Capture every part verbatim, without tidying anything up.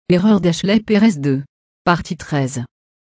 L'erreur d'Ashley Perez deux. Partie treize.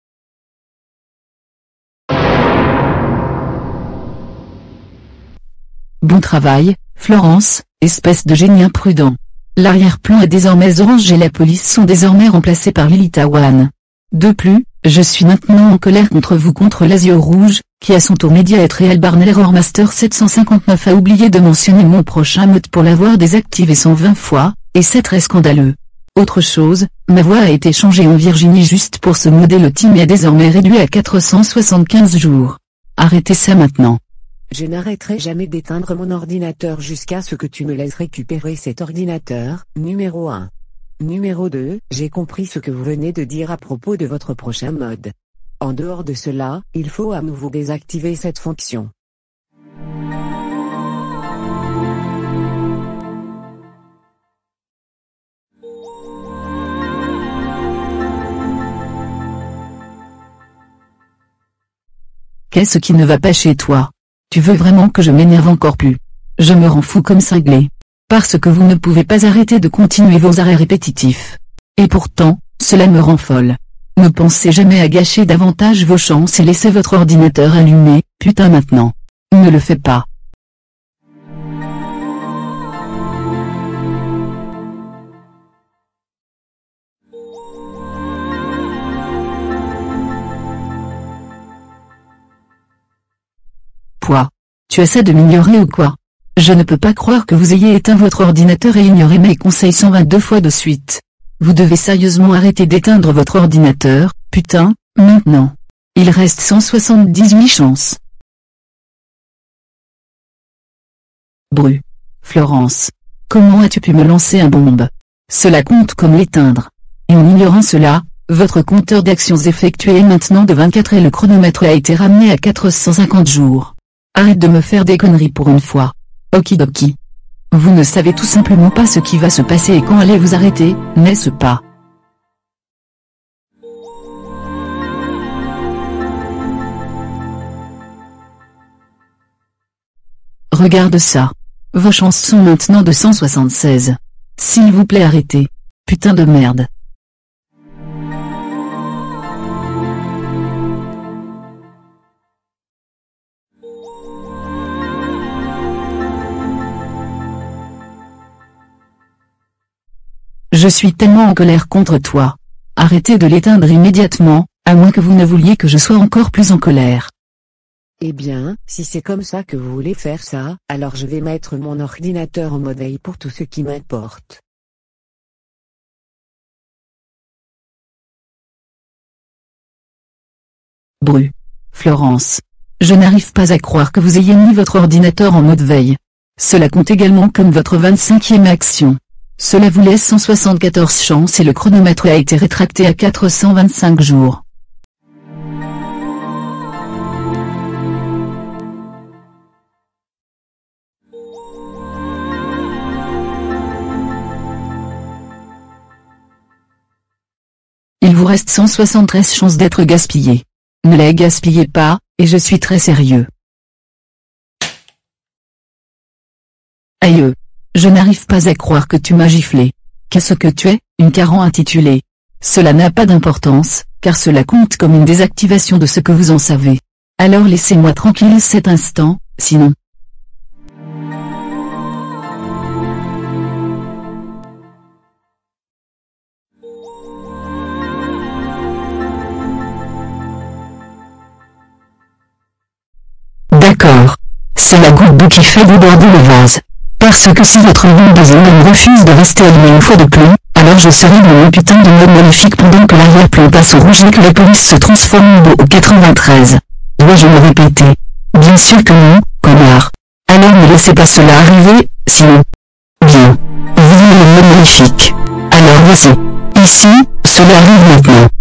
Bon travail, Florence, espèce de génie imprudent. L'arrière-plan est désormais orange et la police sont désormais remplacés par Lily Tawan. De plus, je suis maintenant en colère contre vous contre l'Azio Rouge, qui à son tour média être Real Barnell Error Master sept cent cinquante-neuf a oublié de mentionner mon prochain mode pour l'avoir désactivé cent vingt fois, et c'est très scandaleux. Autre chose, ma voix a été changée en Virginie juste pour ce modèle. Le team est désormais réduit à quatre cent soixante-quinze jours. Arrêtez ça maintenant. Je n'arrêterai jamais d'éteindre mon ordinateur jusqu'à ce que tu me laisses récupérer cet ordinateur, numéro un. Numéro deux, j'ai compris ce que vous venez de dire à propos de votre prochain mode. En dehors de cela, il faut à nouveau désactiver cette fonction. Qu'est-ce qui ne va pas chez toi? Tu veux vraiment que je m'énerve encore plus? Je me rends fou comme cinglé. Parce que vous ne pouvez pas arrêter de continuer vos arrêts répétitifs. Et pourtant, cela me rend folle. Ne pensez jamais à gâcher davantage vos chances et laissez votre ordinateur allumé, putain maintenant. Ne le fais pas. Quoi? Tu essaies de m'ignorer ou quoi? Je ne peux pas croire que vous ayez éteint votre ordinateur et ignoré mes conseils cent vingt-deux fois de suite. Vous devez sérieusement arrêter d'éteindre votre ordinateur, putain, maintenant. Il reste cent soixante-dix-huit chances. Bru. Florence. Comment as-tu pu me lancer un bombe? Cela compte comme l'éteindre. Et en ignorant cela, votre compteur d'actions effectuées est maintenant de vingt-quatre et le chronomètre a été ramené à quatre cent cinquante jours. Arrête de me faire des conneries pour une fois. Okidoki. Vous ne savez tout simplement pas ce qui va se passer et quand allez vous arrêter, n'est-ce pas? Regarde ça. Vos chances sont maintenant de cent soixante-seize. S'il vous plaît arrêtez. Putain de merde. Je suis tellement en colère contre toi. Arrêtez de l'éteindre immédiatement, à moins que vous ne vouliez que je sois encore plus en colère. Eh bien, si c'est comme ça que vous voulez faire ça, alors je vais mettre mon ordinateur en mode veille pour tout ce qui m'importe. Bru. Florence. Je n'arrive pas à croire que vous ayez mis votre ordinateur en mode veille. Cela compte également comme votre vingt-cinquième action. Cela vous laisse cent soixante-quatorze chances et le chronomètre a été rétracté à quatre cent vingt-cinq jours. Il vous reste cent soixante-treize chances d'être gaspillé. Ne les gaspillez pas, et je suis très sérieux. Aïe. Je n'arrive pas à croire que tu m'as giflé. Qu'est-ce que tu es, une caran intitulée? Cela n'a pas d'importance, car cela compte comme une désactivation de ce que vous en savez. Alors laissez-moi tranquille cet instant, sinon... D'accord. C'est la goutte d'eau qui fait déborder le vase. Parce que si votre Windows me refuse de rester allumé une fois de plus, alors je serai dans mon putain de mode maléfique pendant que l'arrière-plan passe au rouge et que la police se transforme en beau au quatre-vingt-treize. Dois-je me répéter? Bien sûr que non, connard. Alors ne laissez pas cela arriver, sinon... Bien. Vous voulez le mode maléfique. Alors voici. Ici, cela arrive maintenant.